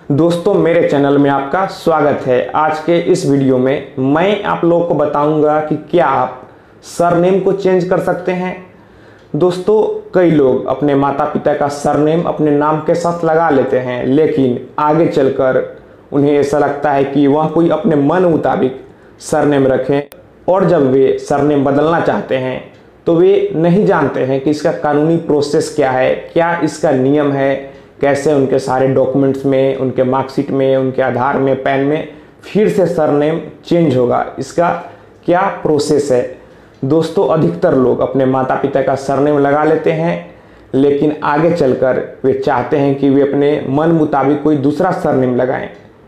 दोस्तों मेरे चैनल में आपका स्वागत है। आज के इस वीडियो में मैं आप लोगों को बताऊंगा कि क्या आप सरनेम को चेंज कर सकते हैं। दोस्तों कई लोग अपने माता पिता का सरनेम अपने नाम के साथ लगा लेते हैं, लेकिन आगे चलकर उन्हें ऐसा लगता है कि वह कोई अपने मन मुताबिक सरनेम रखें, और जब वे सरनेम बदलना चाहते हैं तो वे नहीं जानते हैं कि इसका कानूनी प्रोसेस क्या है, क्या इसका नियम है, कैसे उनके सारे डॉक्यूमेंट्स में, उनके मार्कशीट में, उनके आधार में, पैन में फिर से सरनेम चेंज होगा, इसका क्या प्रोसेस है। दोस्तों अधिकतर लोग अपने माता पिता का सरनेम लगा लेते हैं, लेकिन आगे चलकर वे चाहते हैं कि वे अपने मन मुताबिक कोई दूसरा सरनेम लगाएं।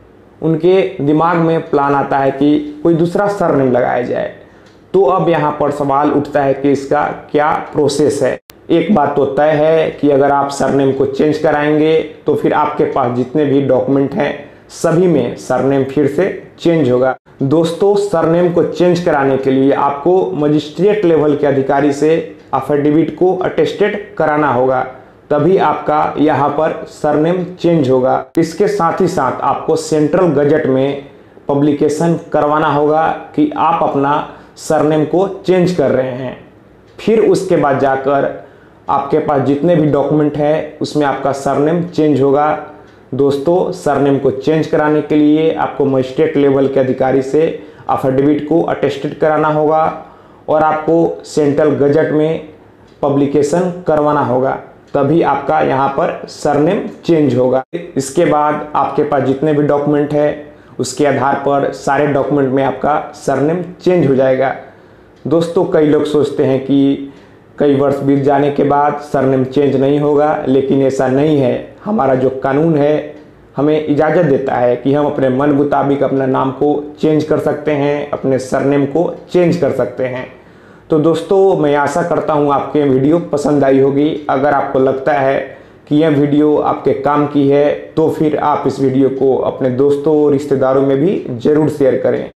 उनके दिमाग में प्लान आता है कि कोई दूसरा सरनेम लगाया जाए। तो अब यहाँ पर सवाल उठता है कि इसका क्या प्रोसेस है। एक बात तो तय है कि अगर आप सरनेम को चेंज कराएंगे तो फिर आपके पास जितने भी डॉक्यूमेंट हैं सभी में सरनेम फिर से चेंज होगा। दोस्तों सरनेम को चेंज कराने के लिए आपको मजिस्ट्रेट लेवल के अधिकारी से एफिडेविट को अटेस्टेड कराना होगा, तभी आपका यहाँ पर सरनेम चेंज होगा। इसके साथ ही साथ आपको सेंट्रल गजट में पब्लिकेशन करवाना होगा कि आप अपना सरनेम को चेंज कर रहे हैं। फिर उसके बाद जाकर आपके पास जितने भी डॉक्यूमेंट है उसमें आपका सरनेम चेंज होगा। दोस्तों सरनेम को चेंज कराने के लिए आपको मजिस्ट्रेट लेवल के अधिकारी से एफिडेविट को अटेस्टेड कराना होगा और आपको सेंट्रल गजट में पब्लिकेशन करवाना होगा, तभी आपका यहाँ पर सरनेम चेंज होगा। इसके बाद आपके पास जितने भी डॉक्यूमेंट है उसके आधार पर सारे डॉक्यूमेंट में आपका सरनेम चेंज हो जाएगा। दोस्तों कई लोग सोचते हैं कि कई वर्ष बीत जाने के बाद सरनेम चेंज नहीं होगा, लेकिन ऐसा नहीं है। हमारा जो कानून है हमें इजाज़त देता है कि हम अपने मन मुताबिक अपने नाम को चेंज कर सकते हैं, अपने सरनेम को चेंज कर सकते हैं। तो दोस्तों मैं आशा करता हूँ आपके वीडियो पसंद आई होगी। अगर आपको लगता है कि यह वीडियो आपके काम की है तो फिर आप इस वीडियो को अपने दोस्तों और रिश्तेदारों में भी ज़रूर शेयर करें।